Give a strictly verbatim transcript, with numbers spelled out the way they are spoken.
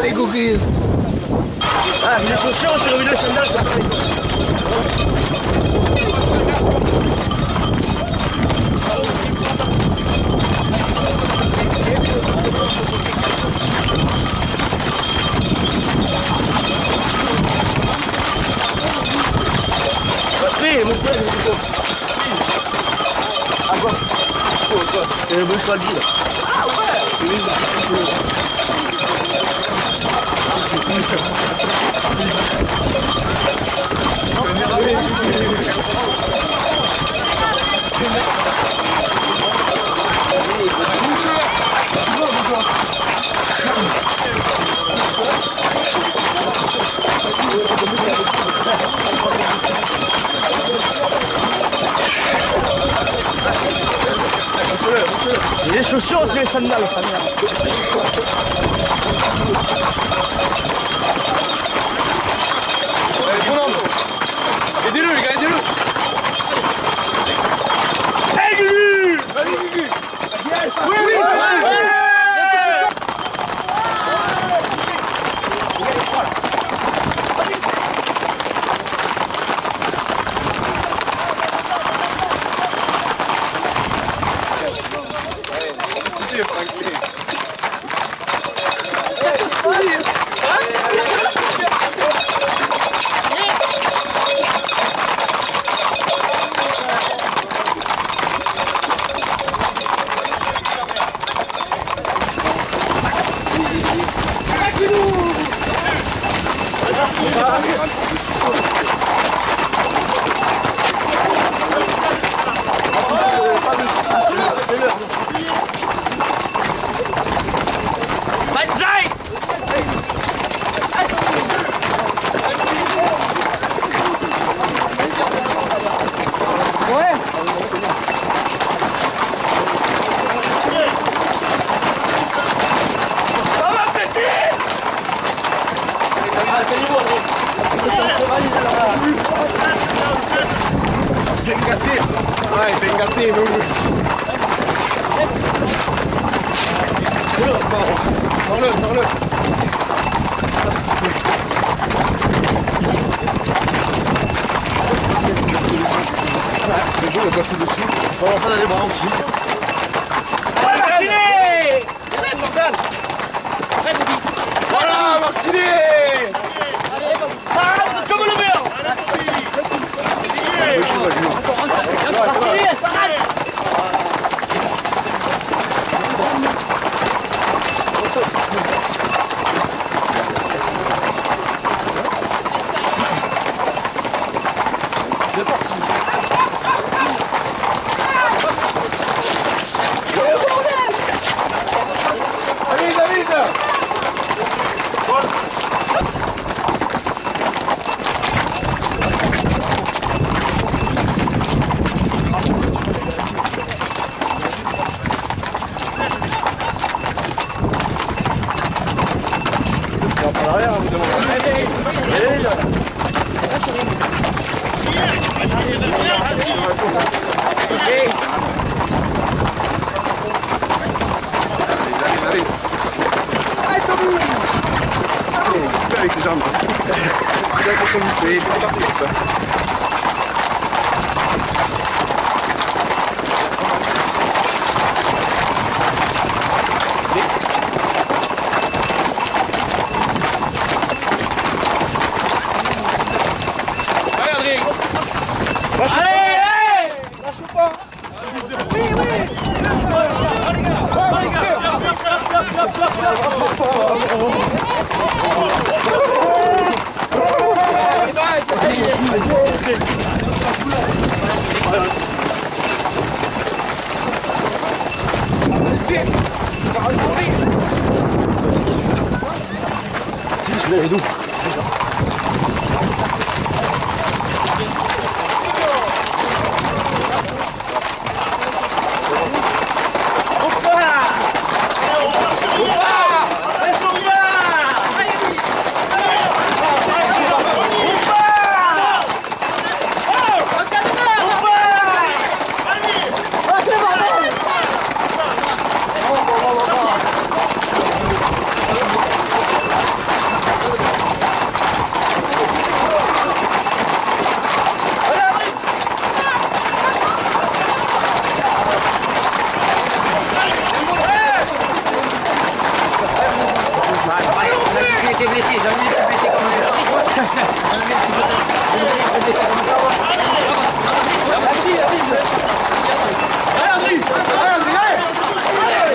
les coquilles. Ah, les chaussures sur une sandales, c'est pareil. Oui, mon frère, à quoi? C'est le bon choix de vie. Ah ouais. Oui. Les chaussures, c'est les sandales, ça merde. Allez, bon homme. Aidez-le, les gars, aidez-le. Aidez-le. Allez, Gugu. Yes. Oui, oui, oui. Ouais, t'es gâté, nous. Sors-le, sors-le. Le jour est passé dessus. On va prendre les bras aussi. Allez, Martinet! Allez, Morgan! Voilà, Martinet! Ça rentre comme le verre! Martinet, ça rentre! Allez, David! Avec ses jambes. Il a été commuté, il est parti comme ça. Allez, Adrien. Allez, allez! Lâche pas. Oui, oui! Si, celui-là, il est doux. été blessé, jamais vu été blessé comme ça. Jamais vu été blessé comme ça. Allez, André! Allez, André!